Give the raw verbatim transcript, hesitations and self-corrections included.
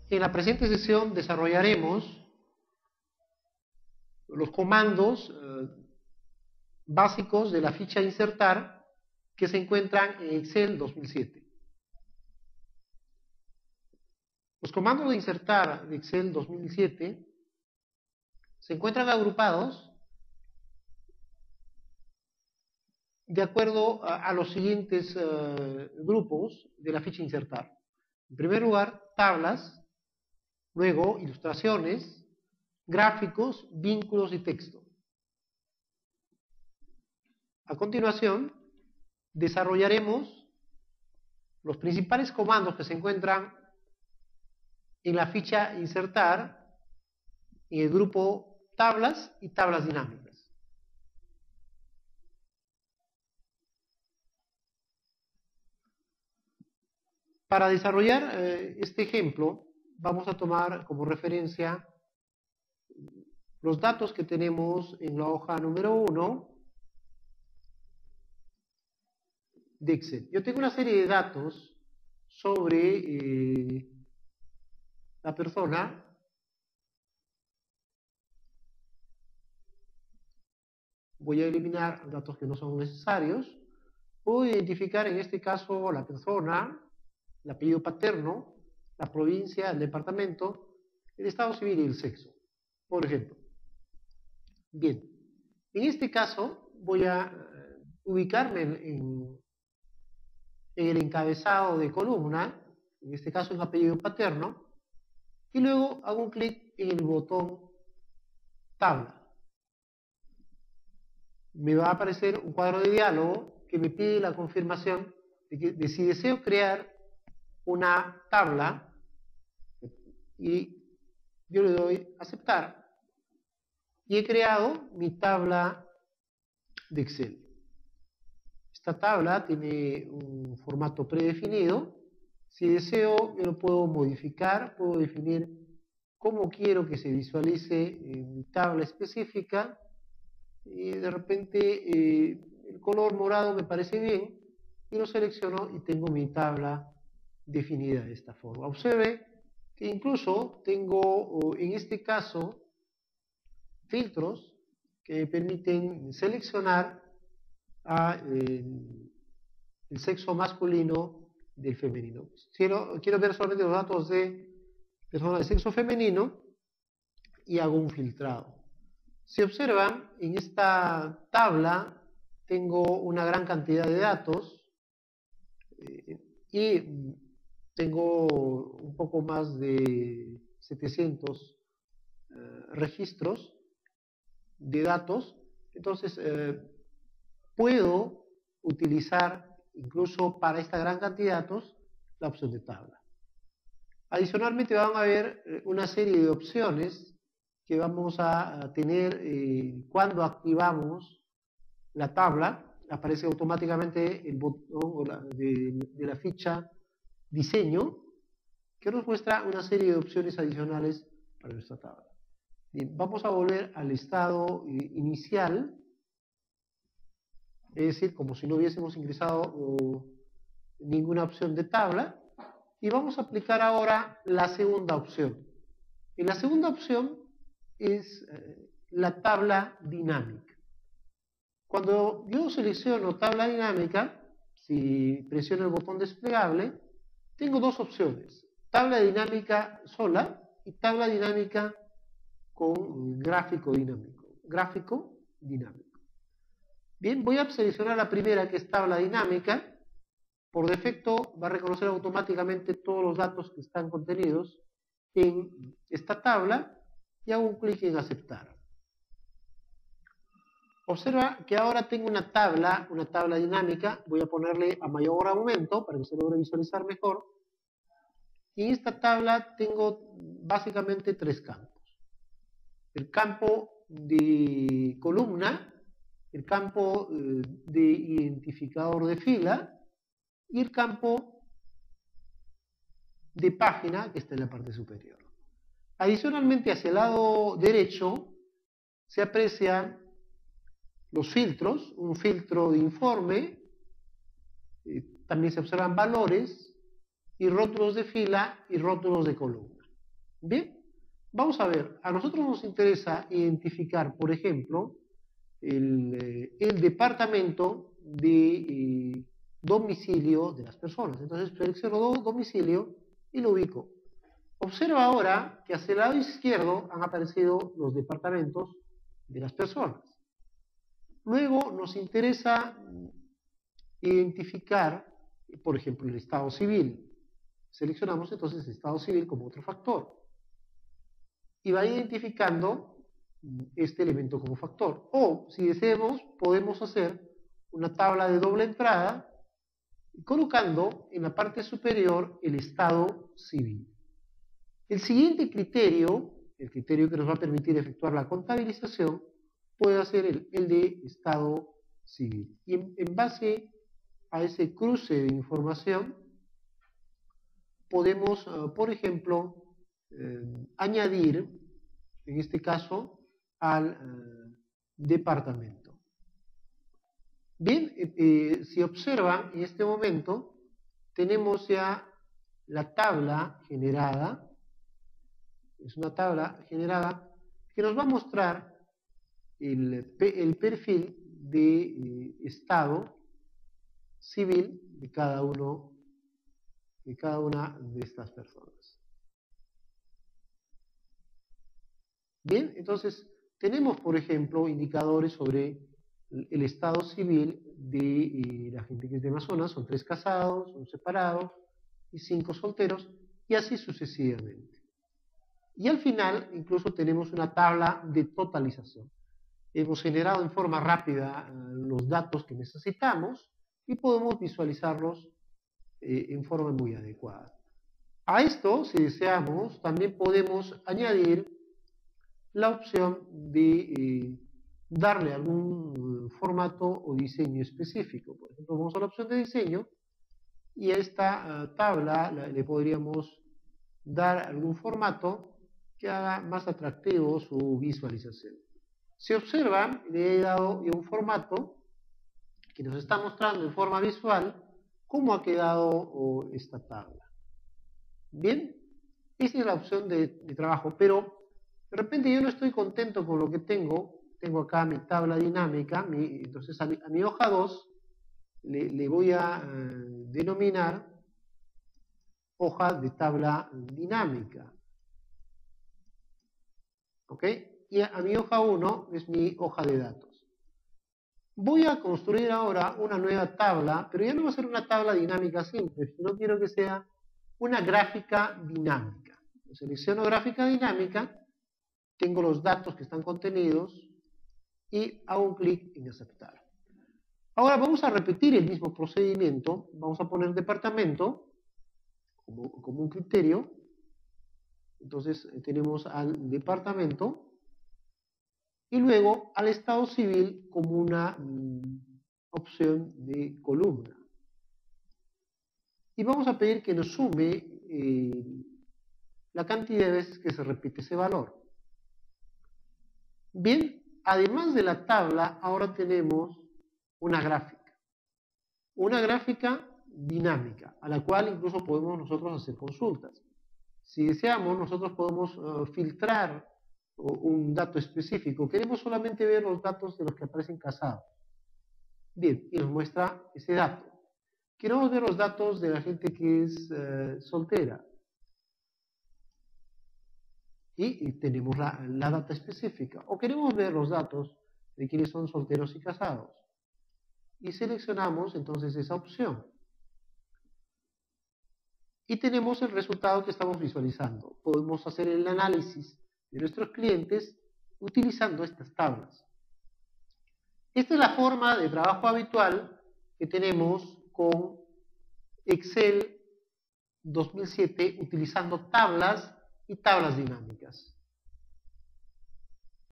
En la presente sesión desarrollaremos los comandos eh, básicos de la ficha insertar que se encuentran en Excel dos mil siete. Los comandos de insertar de Excel dos mil siete se encuentran agrupados de acuerdo a, a los siguientes uh, grupos de la ficha insertar. En primer lugar, tablas, luego ilustraciones, gráficos, vínculos y texto. A continuación, desarrollaremos los principales comandos que se encuentran en la ficha insertar en el grupo tablas y tablas dinámicas. Para desarrollar eh, este ejemplo, vamos a tomar como referencia los datos que tenemos en la hoja número uno de Excel. Yo tengo una serie de datos sobre eh, la persona. Voy a eliminar datos que no son necesarios. Puedo identificar en este caso la persona, el apellido paterno, la provincia, el departamento, el estado civil y el sexo, por ejemplo. Bien, en este caso voy a ubicarme en, en, en el encabezado de columna, en este caso en apellido paterno, y luego hago un clic en el botón tabla. Me va a aparecer un cuadro de diálogo que me pide la confirmación de, que, de si deseo crear una tabla, y yo le doy aceptar y he creado mi tabla de Excel. Esta tabla tiene un formato predefinido. Si deseo, yo lo puedo modificar, puedo definir cómo quiero que se visualice en mi tabla específica, y de repente eh, el color morado me parece bien y lo selecciono y tengo mi tabla definida de esta forma. Observe que incluso tengo en este caso filtros que me permiten seleccionar a, eh, el sexo masculino del femenino. Quiero, quiero ver solamente los datos de personas de sexo femenino y hago un filtrado. Si observan, en esta tabla tengo una gran cantidad de datos eh, y tengo un poco más de setecientos eh, registros de datos. Entonces eh, puedo utilizar incluso para esta gran cantidad de datos la opción de tabla. Adicionalmente van a ver una serie de opciones que vamos a tener eh, cuando activamos la tabla. Aparece automáticamente el botón de, de la ficha diseño, que nos muestra una serie de opciones adicionales para nuestra tabla. Bien, vamos a volver al estado eh, inicial, es decir, como si no hubiésemos ingresado oh, ninguna opción de tabla, y vamos a aplicar ahora la segunda opción. En la segunda opción es eh, la tabla dinámica. Cuando yo selecciono tabla dinámica, si presiono el botón desplegable, tengo dos opciones: tabla dinámica sola y tabla dinámica con gráfico dinámico. Gráfico dinámico. Bien, voy a seleccionar la primera, que es tabla dinámica. Por defecto va a reconocer automáticamente todos los datos que están contenidos en esta tabla y hago un clic en aceptar. Observa que ahora tengo una tabla, una tabla dinámica. Voy a ponerle a mayor aumento para que se logre visualizar mejor. Y en esta tabla tengo básicamente tres campos: el campo de columna, el campo eh, de identificador de fila y el campo de página, que está en la parte superior. Adicionalmente, hacia el lado derecho se aprecian los filtros, un filtro de informe, eh, también se observan valores y rótulos de fila y rótulos de columna. Bien, vamos a ver, a nosotros nos interesa identificar, por ejemplo, el, eh, el departamento de eh, domicilio de las personas. Entonces selecciono do, domicilio y lo ubico. Observa ahora que hacia el lado izquierdo han aparecido los departamentos de las personas. Luego nos interesa identificar, por ejemplo, el estado civil. Seleccionamos entonces el estado civil como otro factor. Y va identificando este elemento como factor. O, si deseamos, podemos hacer una tabla de doble entrada colocando en la parte superior el estado civil. El siguiente criterio, el criterio que nos va a permitir efectuar la contabilización, puede ser el, el de estado civil. Y en, en base a ese cruce de información, podemos, uh, por ejemplo, eh, añadir, en este caso, al uh, departamento. Bien, eh, eh, si observan, en este momento tenemos ya la tabla generada. Es una tabla generada que nos va a mostrar el, el perfil de eh, estado civil de cada uno, de cada una de estas personas. Bien, entonces tenemos, por ejemplo, indicadores sobre el, el estado civil de eh, la gente que es de Amazonas. Son tres casados, un separado y cinco solteros, y así sucesivamente. Y al final, incluso tenemos una tabla de totalización. Hemos generado en forma rápida eh, los datos que necesitamos y podemos visualizarlos eh, en forma muy adecuada. A esto, si deseamos, también podemos añadir la opción de eh, darle algún formato o diseño específico. Por ejemplo, vamos a la opción de diseño y a esta uh, tabla la, le podríamos dar algún formato que haga más atractivo su visualización. Si observan, le he dado un formato que nos está mostrando en forma visual cómo ha quedado oh, esta tabla. Bien, esta es la opción de, de trabajo, pero de repente yo no estoy contento con lo que tengo. Tengo acá mi tabla dinámica, mi, entonces a mi, a mi hoja dos le, le voy a eh, denominar hoja de tabla dinámica. ¿Ok? Y a, a mi hoja uno es mi hoja de datos. Voy a construir ahora una nueva tabla, pero ya no va a ser una tabla dinámica simple, sino quiero que sea una gráfica dinámica. Selecciono gráfica dinámica, tengo los datos que están contenidos y hago un clic en aceptar. Ahora vamos a repetir el mismo procedimiento. Vamos a poner departamento como, como un criterio. Entonces tenemos al departamento y luego al estado civil como una mm, opción de columna. Y vamos a pedir que nos sume eh, la cantidad de veces que se repite ese valor. Bien, además de la tabla, ahora tenemos una gráfica. Una gráfica dinámica, a la cual incluso podemos nosotros hacer consultas. Si deseamos, nosotros podemos uh, filtrar un dato específico. Queremos solamente ver los datos de los que aparecen casados. Bien, y nos muestra ese dato. Queremos ver los datos de la gente que es uh, soltera. Y, y tenemos la, la data específica. O queremos ver los datos de quienes son solteros y casados. Y seleccionamos entonces esa opción. Y tenemos el resultado que estamos visualizando. Podemos hacer el análisis de nuestros clientes utilizando estas tablas. Esta es la forma de trabajo habitual que tenemos con Excel dos mil siete utilizando tablas y tablas dinámicas.